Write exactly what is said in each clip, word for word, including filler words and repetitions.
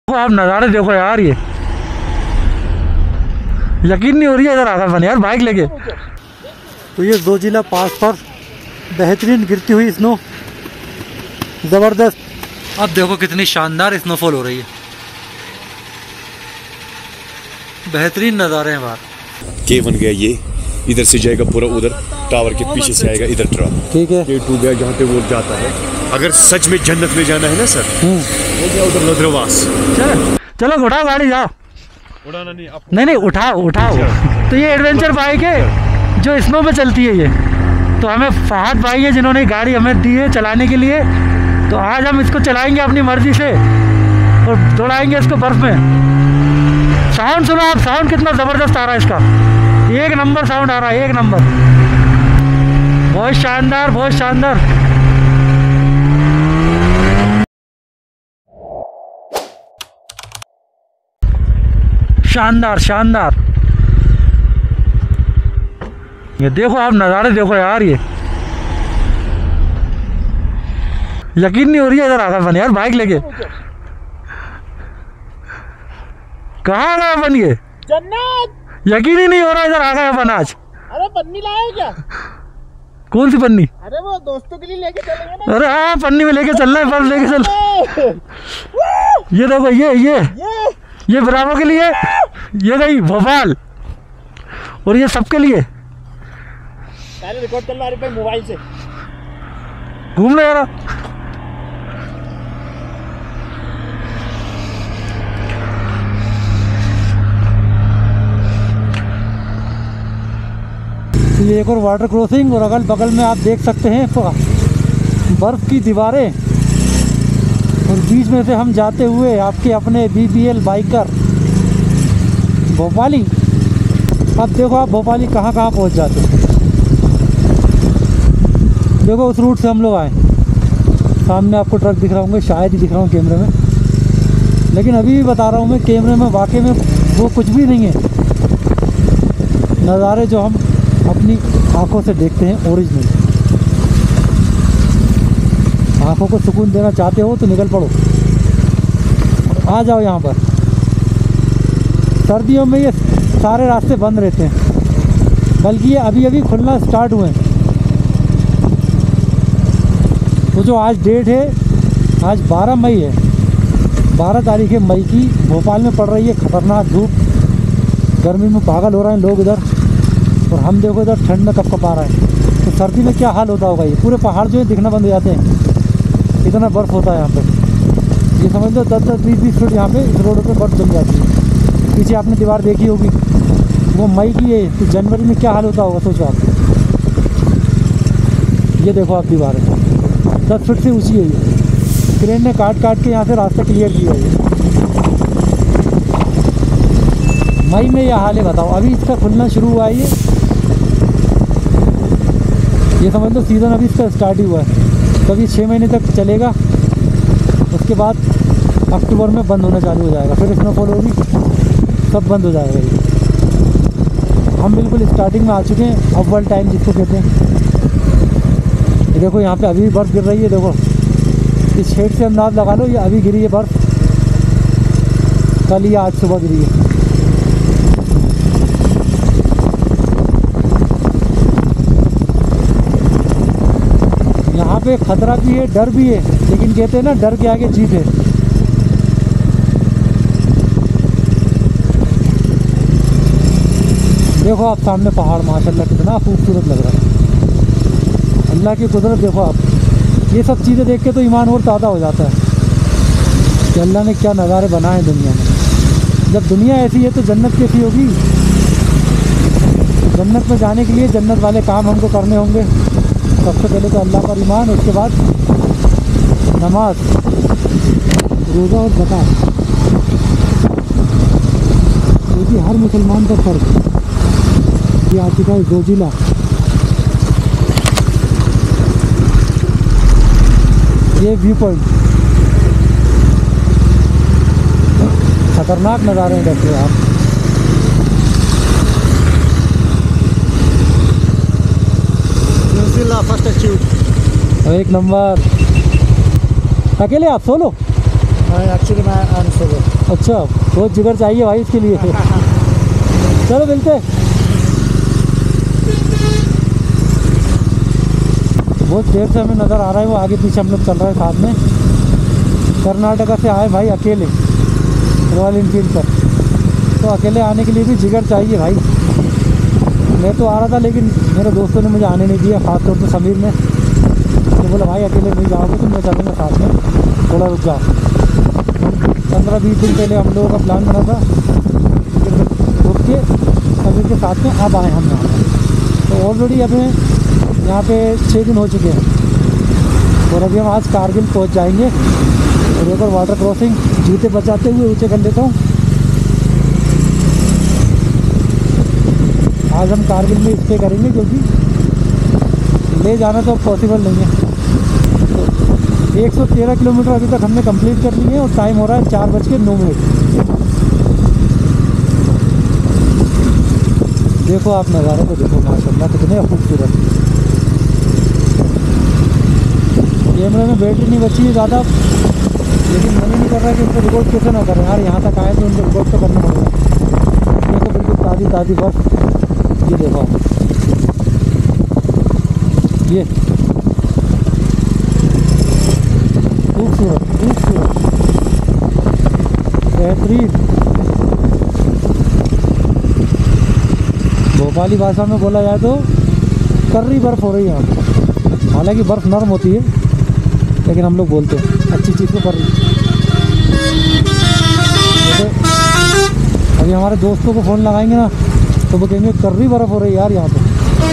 आप नज़ारे देखो यार, ये यकीन नहीं हो रही है इधर आकर बने यार बाइक लेके। तो ये जोजिला पास पर बेहतरीन गिरती हुई स्नो, ज़बरदस्त। अब देखो कितनी शानदार स्नोफॉल हो रही है, बेहतरीन नज़ारे हैं बाहर। के बन गया ये, इधर से जाएगा पूरा उधर, टावर के पीछे से आएगा इधर ट्रक। ठीक है, ये टू गया जहाँ पे वो जाता है। अगर सच में जन्नत में जाना है ना सर, वो गया उधर लद्रवास। चलो चलो उठाओ गाड़ी, जाओ। उड़ाना नहीं, नहीं नहीं उठाओ उठाओ। तो ये एडवेंचर बाइक है जो स्नो में चलती है। ये तो हमें फहद भाई है जिन्होंने गाड़ी हमें दी है चलाने के लिए। तो आज हम इसको चलाएंगे अपनी मर्जी से और दौड़ाएंगे इसको बर्फ में। साउंड सुनो आप, साउंड कितना ज़बरदस्त आ रहा है इसका, एक नंबर साउंड आ रहा है, एक नंबर, बहुत शानदार बहुत शानदार। शानदार शानदार। ये देखो आप नज़ारे देखो यार, ये यकीन नहीं हो रही है इधर आकर बने यार बाइक लेके। कहाँ आ गया अपन, ये जन्नत, यकीन ही नहीं हो रहा इधर आ गया अपन आज। अरे पन्नी लाए क्या? कौन सी पन्नी? अरे वो दोस्तों के लिए लेके चलेंगे ना। अरे हाँ पन्नी में लेके चलना है, बर्फ लेके चल। ये देखो ये ये ये ये ब्रावो के लिए, ये गई भोपाल, और ये सबके लिए। पहले रिकॉर्ड कर लो अरे भाई मोबाइल से, घूम ले यार। ये एक और वाटर क्रॉसिंग, और अगल बगल में आप देख सकते हैं बर्फ़ की दीवारें, और बीच में से हम जाते हुए आपके अपने B B L biker Bhopali. अब देखो आप भोपाली कहाँ कहाँ पहुँच जाते हैं। देखो उस रूट से हम लोग आए, सामने आपको ट्रक दिख रहा होंगे, शायद ही दिख रहा हूँ कैमरे में, लेकिन अभी भी बता रहा हूँ मैं कैमरे में, वाकई में वो कुछ भी नहीं है। नज़ारे जो हम अपनी आँखों से देखते हैं ओरिजिनल। आँखों को सुकून देना चाहते हो तो निकल पड़ो, आ जाओ यहाँ पर। सर्दियों में ये सारे रास्ते बंद रहते हैं, बल्कि ये अभी अभी खुलना स्टार्ट हुए हैं। तो जो आज डेट है, आज बारह मई है, बारह तारीख है मई की। भोपाल में पड़ रही है खतरनाक धूप, गर्मी में पागल हो रहे हैं लोग इधर, और हम देखो इधर ठंड में कप कप आ रहा है। तो सर्दी में क्या हाल होता होगा, ये पूरे पहाड़ जो है दिखना बंद हो जाते हैं, इतना बर्फ़ होता है यहाँ पे। ये समझ लो दस दस बीस बीस फुट यहाँ पे इस रोड पे बर्फ़ जम जाती है। पीछे आपने दीवार देखी होगी, वो मई की है, तो जनवरी में क्या हाल होता होगा सोचो आप। ये देखो आप दीवारें दस फुट से ऊँची है, ये क्रेन ने काट काट के यहाँ से रास्ता क्लियर किया है। मई में यह हाल है, बताओ। अभी इसका खुलना शुरू हुआ है, ये ये समझ लो सीज़न अभी इसका स्टार्ट ही हुआ है। तो अभी छः महीने तक चलेगा, उसके बाद अक्टूबर में बंद होना चालू हो जाएगा, फिर स्नोफॉल होगी, सब बंद हो जाएगा ये। हम बिल्कुल स्टार्टिंग में आ चुके हैं, अव्वल टाइम जिसको कहते हैं। ये देखो यहाँ पे अभी भी बर्फ़ गिर रही है, देखो इस शेड से अंदाज़ लगा लो, ये अभी गिरी है बर्फ़, कल या आज सुबह गिरी है। यहाँ पे खतरा भी है, डर भी है, लेकिन कहते हैं ना डर के आगे जीत है। देखो आप सामने पहाड़, माशाल्लाह कितना खूबसूरत लग रहा है। अल्लाह की कुदरत देखो आप, ये सब चीज़ें देख के तो ईमान और ताज़ा हो जाता है कि अल्लाह ने क्या नज़ारे बनाए दुनिया में। जब दुनिया ऐसी है तो जन्नत कैसी होगी। जन्नत में जाने के लिए जन्नत वाले काम हमको करने होंगे। सबसे पहले तो अल्लाह पर ईमान, उसके बाद नमाज, रोज़ा और ज़कात, क्योंकि हर मुसलमान का फ़र्ज ये आ चुका है। जोजिला ये व्यू पॉइंट, खतरनाक नज़ारे हैं देखिए आप। जोजिला फर्स्ट अचीव, एक नंबर। अकेले आप सोलो? एक्चुअली मैं सोलो। अच्छा, बहुत जिगर चाहिए भाई इसके लिए। चलो मिलते। बहुत देर से हमें नज़र आ रहा है वो आगे पीछे हम लोग चल रहे हैं साथ में। कर्नाटका से आए भाई अकेले रॉयल इनफील्ड पर, तो अकेले आने के लिए भी जिगर चाहिए भाई। मैं तो आ रहा था लेकिन मेरे दोस्तों ने मुझे आने नहीं दिया, खासतौर पर समीर ने। तो बोला भाई अकेले नहीं जाओगे तुम, मैं चलूँगा साथ में, थोड़ा रुक जाओ। पंद्रह बीस दिन पहले हम लोगों का प्लान बना था, रुक के समीर के साथ में अब आए हम यहाँ पर। तो ऑलरेडी हमें यहाँ पे छः दिन हो चुके हैं और अभी हम आज कारगिल पहुँच जाएंगे। और एक और वाटर क्रॉसिंग जूते बचाते हुए ऊँचे कर लेता हूँ। आज हम कारगिल में स्टे करेंगे क्योंकि ले जाना तो अब पॉसिबल नहीं है। तो एक सौ तेरह किलोमीटर अभी तक हमने कंप्लीट कर लिए हैं और टाइम हो रहा है चार बज के नौ मिनट। देखो आप नज़ारे को देखो, माशाल्लाह कितने खूबसूरत। कैमरे में बैटरी नहीं बची है ज़्यादा, लेकिन मन ही नहीं कर रहा कि इसको रिकॉर्ड कैसे ना करें यार। यहाँ तक आए तो उनको रिकॉर्ड तो करना पड़ेगा। देखो बिल्कुल ताज़ी ताज़ी बर्फ़, ये देखो ये खूबसूरत खूबसूरत बेहतरीन। भोपाली भाषा में बोला जाए तो कर्री बर्फ़ हो रही है यहाँ पर। हालांकि बर्फ़ नरम होती है लेकिन हम लोग बोलते हैं अच्छी चीज़ को कर्री। अभी हमारे दोस्तों को फ़ोन लगाएंगे ना तो वो कहेंगे कर्री बर्फ़ हो रही है यार यहाँ पे।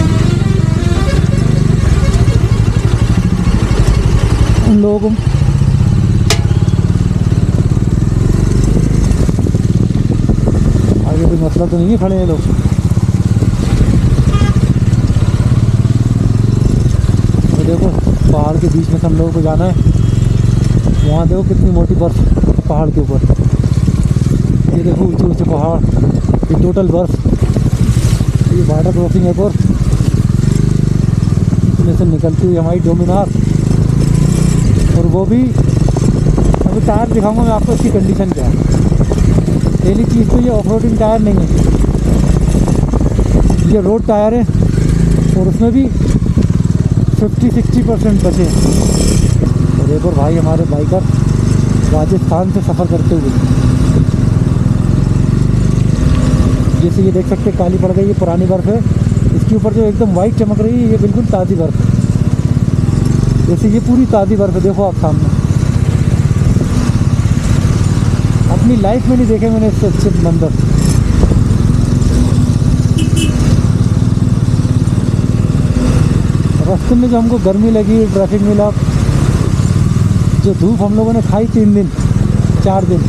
उन लोगों को आगे कोई मसला तो नहीं है, खड़े हैं लोग। तो देखो पहाड़ के बीच में से हम लोगों को जाना है। वहाँ देखो कितनी मोटी बर्फ़ पहाड़ के ऊपर। ये देखो ऊंचे ऊंचे पहाड़, ये टोटल बर्फ़। ये वाटर क्रॉसिंग है और इसमें से निकलती हुई हमारी डोमिनार। और वो भी अभी टायर दिखाऊंगा मैं आपको इसकी कंडीशन क्या है। पहली चीज़ तो ये ऑफ रोडिंग टायर नहीं है, ये रोड टायर है और उसमें भी फिफ्टी सिक्सटी परसेंट बचे। और एक और भाई हमारे बाइकर राजस्थान से सफ़र करते हुए, जैसे ये देख सकते काली पड़ गई, ये पुरानी बर्फ़ है। इसके ऊपर जो एकदम वाइट चमक रही है ये बिल्कुल ताज़ी बर्फ़ है। जैसे ये पूरी ताज़ी बर्फ़ है, देखो आप सामने। अपनी लाइफ में नहीं देखे मैंने इससे अच्छे मंजर। रास्ते में जो हमको गर्मी लगी, ट्रैफिक मिला, जो धूप हम लोगों ने खाई तीन दिन चार दिन,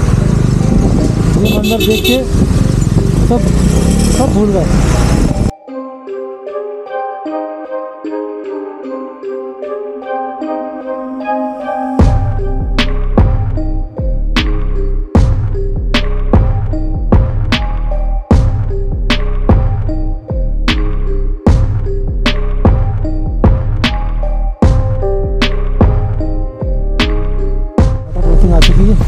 ये मंजर देख के सब सब भूल गए। आ चुकी है,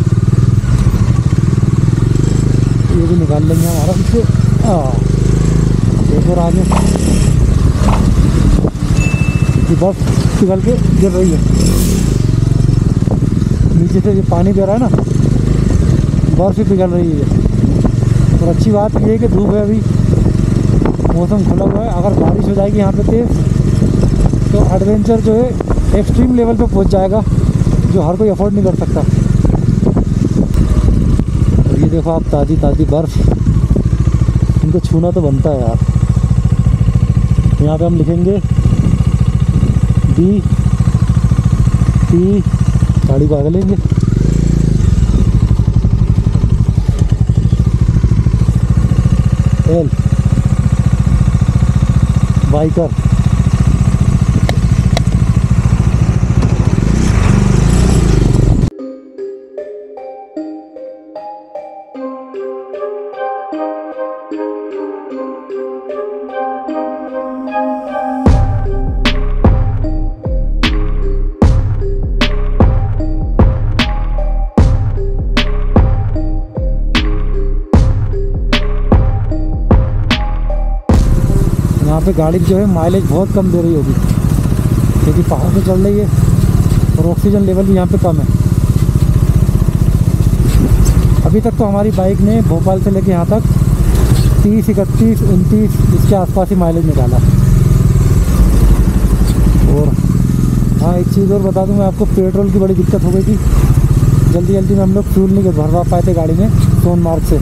ये भी निकाल लेंगे हमारा इससे। एक और आगे बर्फ पिघल के गिर रही है नीचे से, जो पानी दे रहा है ना बर्फ ही पिघल रही है। और अच्छी बात ये है कि धूप है, अभी मौसम खुला हुआ है। अगर बारिश हो जाएगी यहाँ पे तेज़ तो एडवेंचर जो है एक्सट्रीम लेवल पे पहुँच जाएगा, जो हर कोई अफोर्ड नहीं कर सकता। और ये देखो आप ताज़ी ताज़ी बर्फ़, इनको छूना तो बनता है यार। यहाँ पे हम लिखेंगे डी टी, गाड़ी को आगे लेंगे। L biker. यहाँ पे गाड़ी जो है माइलेज बहुत कम दे रही होगी, क्योंकि पहाड़ पे चल रही है और ऑक्सीजन लेवल भी यहाँ पे कम है। अभी तक तो हमारी बाइक ने भोपाल से लेके यहाँ तक तीस इकतीस उनतीस इसके आसपास ही माइलेज निकाला। और हाँ, एक चीज़ और बता दूँ मैं आपको, पेट्रोल की बड़ी दिक्कत हो गई थी। जल्दी जल्दी में हम लोग फ्यूल नहीं भरवा पाए थे गाड़ी में सोनमार्ग से।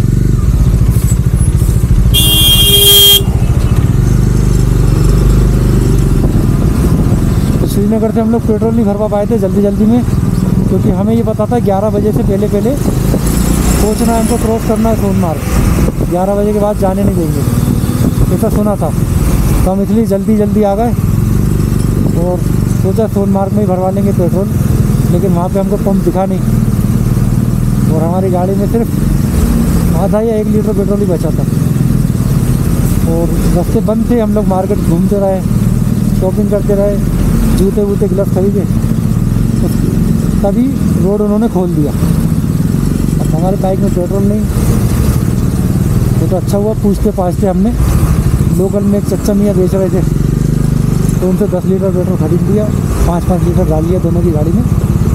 तो श्रीनगर से हम लोग पेट्रोल नहीं भरवा पाए थे जल्दी जल्दी में, क्योंकि हमें ये पता था ग्यारह बजे से पहले पहले पहुँचना है, हमको क्रॉस करना है सोनमार्ग। ग्यारह बजे के बाद जाने नहीं देंगे, ऐसा सुना था। तो हम इसलिए जल्दी जल्दी आ गए और सोचा सोनमार्ग में ही भरवा लेंगे पेट्रोल, लेकिन वहाँ पे हमको पंप दिखा नहीं और हमारी गाड़ी में सिर्फ आधा या एक लीटर पेट्रोल ही बचा था। और रास्ते बंद थे, हम लोग मार्केट घूमते रहे, शॉपिंग करते रहे, जूते वूते ग्लव्स खरीदे, तो तभी रोड उन्होंने खोल दिया। अब हमारी बाइक में पेट्रोल नहीं, तो, तो अच्छा हुआ पूछते पाछते हमने लोकल में एक चच्चा मियाँ बेच रहे थे, तो उनसे दस लीटर पेट्रोल खरीद लिया, पाँच पाँच लीटर डाल लिया दोनों की गाड़ी में।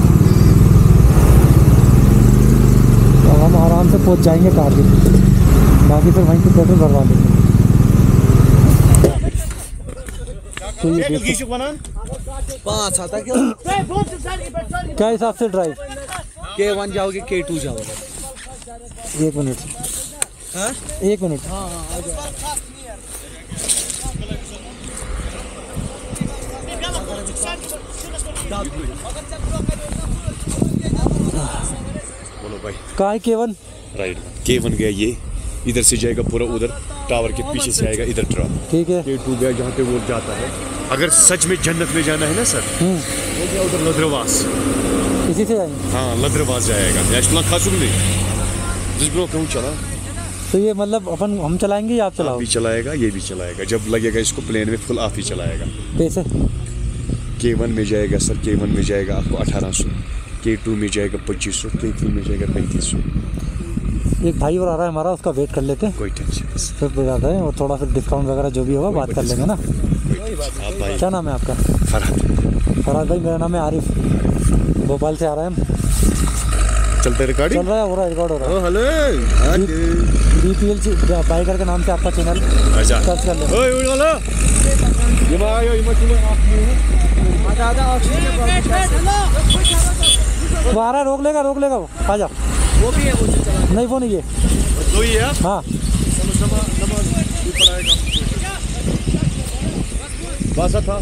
तो हम आराम से पहुंच जाएंगे कारगिल, बाकी फिर वहीं पे पेट्रोल भरवा लेंगे। तो ये पाँच आता क्या क्या हिसाब से ड्राइव के वन जाओगे के टू जाओगे? एक मिनट हाँ? एक मिनट हाँ हाँ आ जाओ। बोलो भाई। कहाँ है केवन? राइट, केवन गया ये, इधर से जाएगा पूरा उधर, टावर के पीछे से आएगा इधर ड्रॉप। ठीक है। के टू गया जहाँ पे वो जाता है। अगर सच में जन्नत में जाना है ना सर, वो गया उधर लद्रवास, इसी से जाएंगे। हाँ लद्रवास जाएगा। नेशनल खासुम नहीं जिस ब्रो क्यों चला। तो ये मतलब अपन हम चलाएंगे या आप आप चलाओ? भी चलाएगा, ये भी चलाएगा। जब लगेगा इसको प्लेन में फुल आप ही चलाएगा। पैसे के वन में जाएगा सर, के वन में जाएगा आपको अठारह सौ, के टू में जाएगा पच्चीस सौ, के थ्री में जाएगा पैंतीस सौ। एक भाई और आ रहा है हमारा, उसका वेट कर लेते हैं, कोई टेंशन नहीं। फिर पे जाता है और थोड़ा फिर डिस्काउंट वगैरह जो भी होगा बात कर लेंगे ना। आप भाई क्या नाम है आपका? फरहाद। फरहाद भाई, मेरा नाम है आरिफ, भोपाल से आ रहे हैं हम। चलते रिकॉर्डिंग चल रहा है, हो रहा है, रिकॉर्ड हो रहा है। Hello B P L biker के नाम से आपका चैनल अच्छा सर्च कर लेंगे। ओए उड़ वाला ये मा आयो ये मत आजा आजा वो आ रहा है, रोक लेगा रोक लेगा वो, आ जा। वो भी है वो जो चला। नहीं वो नहीं है। दो ही है। हाँ नमाज नमाज भी पढ़ाएगा बासा था।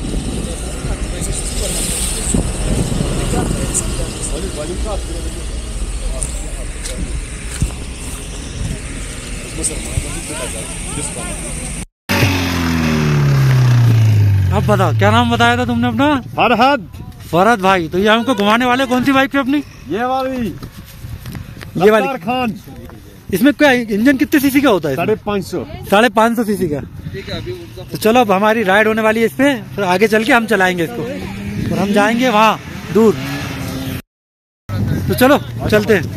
अब बताओ क्या नाम बताया था तुमने अपना? फरहाद। फरहाद भाई, तो ये हमको घुमाने वाले कौन सी बाइक पे अपनी? ये वाली ये वाली खान। इसमें क्या इंजन कितने सीसी का होता है? साढ़े पाँच सौ साढ़े पाँच सौ सीसी का। तो चलो अब हमारी राइड होने वाली है इस पे, फिर आगे चल के हम चलाएंगे इसको और हम जाएंगे वहाँ दूर। तो चलो चलते हैं।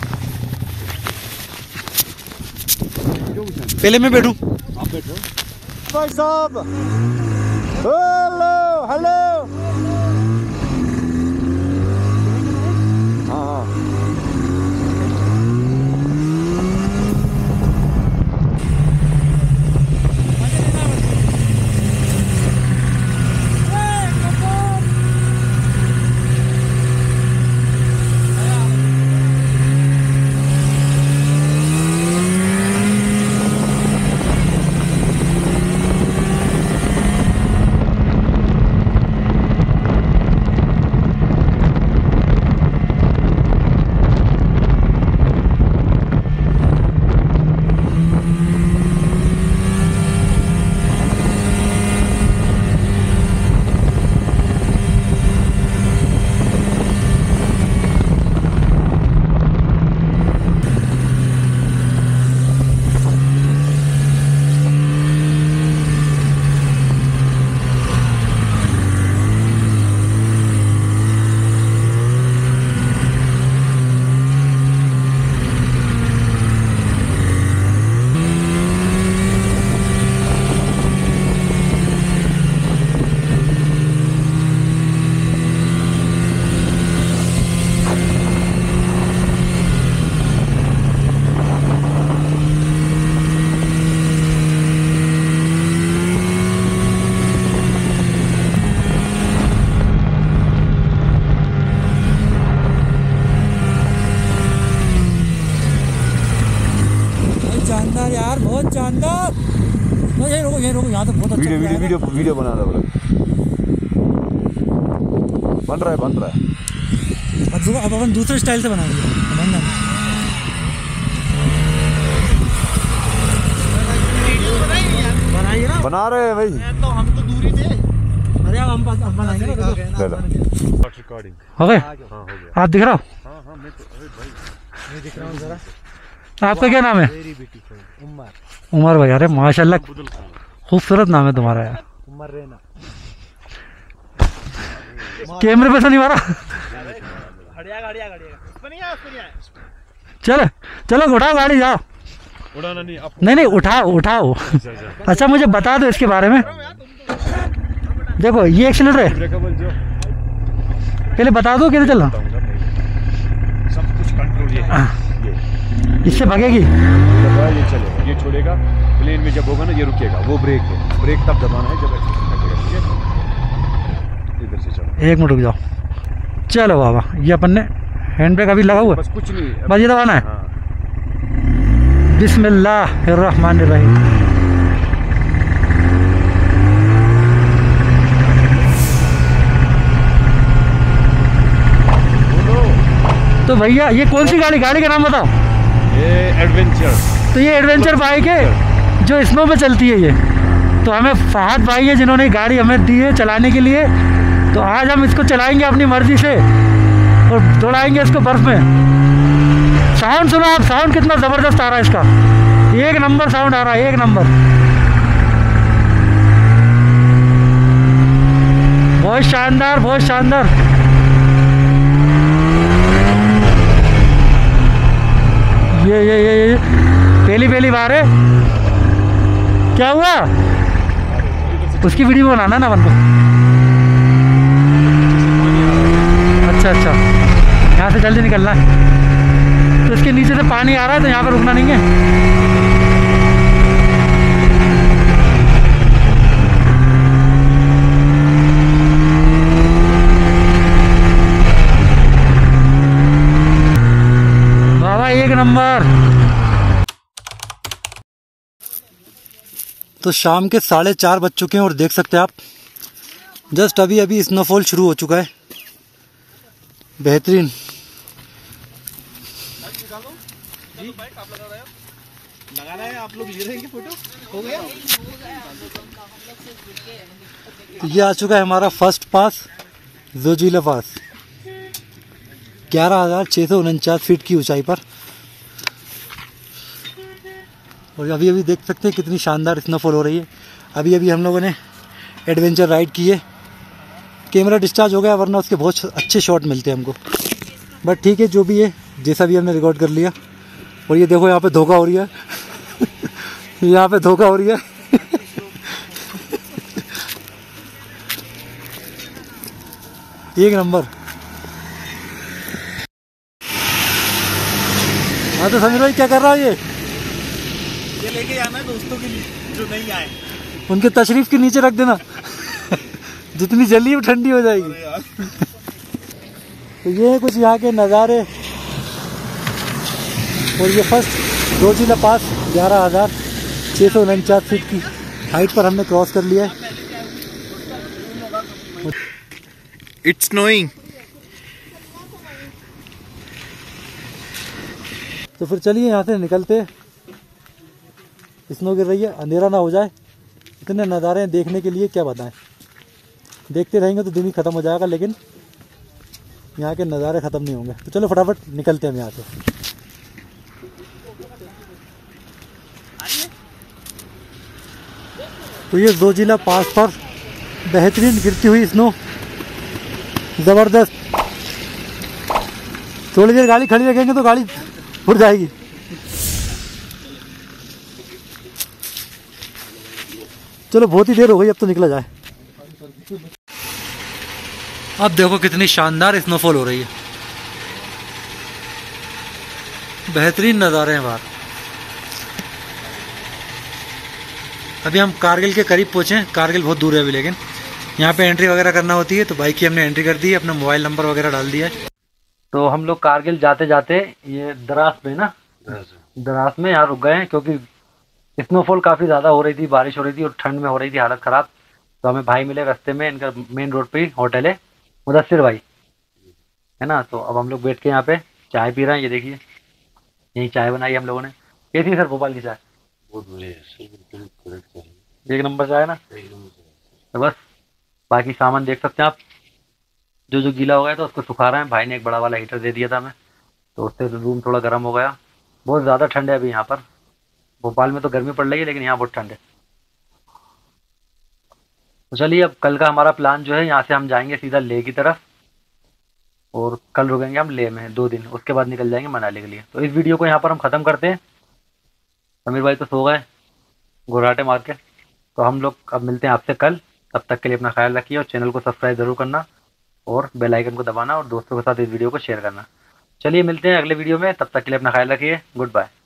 पहले मैं बैठूं। आप बैठो भाई साहब। Hello hello. हाँ हाँ शानदार यार, बहुत शानदार। तो ये रोको ये रोको, यहाँ तो बहुत अच्छा वीडियो वीडियो वीडियो वीडियो बना रहा है, बन रहा है बन रहा है। अब देखो, अब अपन दूसरे स्टाइल से बनाएंगे। बनना बनाइए ना, बना रहे हैं भाई। तो हम तो दूरी थे। अरे अब हम अब बनाएंगे ना। रिकॉर्डिंग हो गए? हाँ हो गया। आप दिख रहा हो? हाँ हाँ मैं तो अरे भाई मैं दिख रहा हूँ जरा। आपका क्या नाम है? मेरी बेटी को उमर। उमर भाई, अरे माशाल्लाह खूबसूरत नाम है तुम्हारा यार। उमर रहना। कैमरे पे से नहीं मारा। हड़िया गाड़िया गाड़िया। उस पर नहीं आया, उस पर नहीं आया। चलो चलो उठाओ गाड़ी, जाओ। उड़ाना नहीं आप। नहीं नहीं उठाओ उठाओ। अच्छा मुझे बता दो इसके बारे में। देखो ये एक्सीलेटर है, ब्रेकेबल जो पहले बता दो कैसे चलना। सब कुछ कंट्रोल ये है। ये इससे भागेगी। दबा ये चलेगा, ये छोड़ेगा, प्लेन में जब होगा ना ये रुकेगा, वो ब्रेक है। ब्रेक तब दबाना है जब कटेगा, ठीक है। इधर से चलो, एक मिनट रुक जाओ। चलो बाबा, ये अपन ने हैंड ब्रेक अभी लगा हुआ है, बस कुछ नहीं, बस ये दबाना है। हाँ। बिस्मिल्लाहिर्रहमानिर्रहीम। तो भैया ये कौन सी गाड़ी गाड़ी का नाम बताओ। ये एडवेंचर। तो ये एडवेंचर बाइक है जो स्नो में चलती है। ये तो हमें फहद भाई है जिन्होंने गाड़ी हमें दी है चलाने के लिए। तो आज हम इसको चलाएंगे अपनी मर्जी से और दौड़ाएंगे इसको बर्फ में। साउंड सुनो आप, साउंड कितना ज़बरदस्त आ रहा है इसका, एक नंबर साउंड आ रहा है, एक नंबर। बहुत शानदार, बहुत शानदार। ये ये ये ये पहली पहली बार है। क्या हुआ? उसकी वीडियो बनाना ना अपन को। अच्छा अच्छा, यहाँ से जल्दी निकलना है। तो इसके नीचे से पानी आ रहा है तो यहाँ पर रुकना नहीं है। बाबा एक नंबर। तो शाम के साढ़े चार बज चुके हैं और देख सकते हैं आप जस्ट अभी अभी स्नोफॉल शुरू हो चुका है। बेहतरीन। लगाना है, आप लोग ले रहेंगे फोटो। हो गया। तो ये आ चुका है हमारा फर्स्ट पास, जोजिला पास, ग्यारह हज़ार छः सौ उनचास फीट की ऊंचाई पर। और अभी अभी देख सकते हैं कितनी शानदार स्नोफॉल हो रही है। अभी अभी हम लोगों ने एडवेंचर राइड की है। कैमरा डिस्चार्ज हो गया वरना उसके बहुत अच्छे शॉट मिलते हैं हमको, बट ठीक है जो भी है, जैसा भी हमने रिकॉर्ड कर लिया। और ये देखो यहाँ पे धोखा हो रही है। यहाँ पे धोखा हो रही है। एक नंबर। हाँ तो समझ भाई क्या कर रहा है ये ये लेके जाना है दोस्तों के लिए जो नहीं आए, उनके तशरीफ के नीचे रख देना। जितनी जल्दी वो ठंडी हो जाएगी। तो ये कुछ यहाँ के नज़ारे। और ये फर्स्ट जोजिला पास ग्यारह हज़ार छः सौ उनचास फीट की हाइट पर हमने क्रॉस कर लिया है। It's snowing. तो फिर चलिए यहाँ से निकलते। स्नो गिर रही है, अंधेरा ना हो जाए। इतने नज़ारे देखने के लिए क्या बताएं। देखते रहेंगे तो दिन ही ख़त्म हो जाएगा, लेकिन यहाँ के नज़ारे ख़त्म नहीं होंगे। तो चलो फटाफट निकलते हैं हम यहाँ से। तो ये जोजिला पास पर बेहतरीन गिरती हुई स्नो, ज़बरदस्त। थोड़ी देर गाड़ी खड़ी रखेंगे तो गाड़ी उड़ जाएगी। चलो बहुत ही देर हो गई, अब तो निकला जाए। अब देखो कितनी शानदार स्नोफॉल हो रही है, बेहतरीन नज़ारे हैं बाहर। अभी हम कारगिल के करीब पहुंचे हैं। कारगिल बहुत दूर है अभी, लेकिन यहाँ पे एंट्री वगैरह करना होती है। तो बाइक की हमने एंट्री कर दी है, अपना मोबाइल नंबर वगैरह डाल दिया है। तो हम लोग कारगिल जाते जाते ये द्रास में ना द्रास में यहाँ रुक गए हैं क्योंकि स्नोफॉल काफ़ी ज़्यादा हो रही थी, बारिश हो रही थी और ठंड में हो रही थी हालत ख़राब। तो हमें भाई मिले रास्ते में, इनका मेन रोड पे ही होटल है, मुदस्सिर भाई है ना। तो अब हम लोग बैठ के यहाँ पे चाय पी रहे हैं। ये देखिए यही चाय बनाई हम लोगों ने। कैसी है सर भोपाल की चाय? बहुत बढ़िया, एक नंबर चाय है ना। तो बस बाकी सामान देख सकते हैं आप, जो जो गीला हो गया था उसको सुखा रहे हैं। भाई ने एक बड़ा वाला हीटर दे दिया था हमें, तो उससे रूम थोड़ा गर्म हो गया। बहुत ज़्यादा ठंड है अभी यहाँ पर। भोपाल में तो गर्मी पड़ रही है लेकिन यहाँ बहुत ठंड है। तो चलिए अब कल का हमारा प्लान जो है, यहाँ से हम जाएंगे सीधा लेह की तरफ और कल रुकेंगे हम लेह में दो दिन, उसके बाद निकल जाएंगे मनाली के लिए। तो इस वीडियो को यहाँ पर हम ख़त्म करते हैं। समीर भाई तो सो गए घुराटे मार के। तो हम लोग अब मिलते हैं आपसे कल। तब तक के लिए अपना ख्याल रखिए और चैनल को सब्सक्राइब ज़रूर करना और बेल आइकन को दबाना और दोस्तों के साथ इस वीडियो को शेयर करना। चलिए मिलते हैं अगले वीडियो में, तब तक के लिए अपना ख्याल रखिए। Good bye.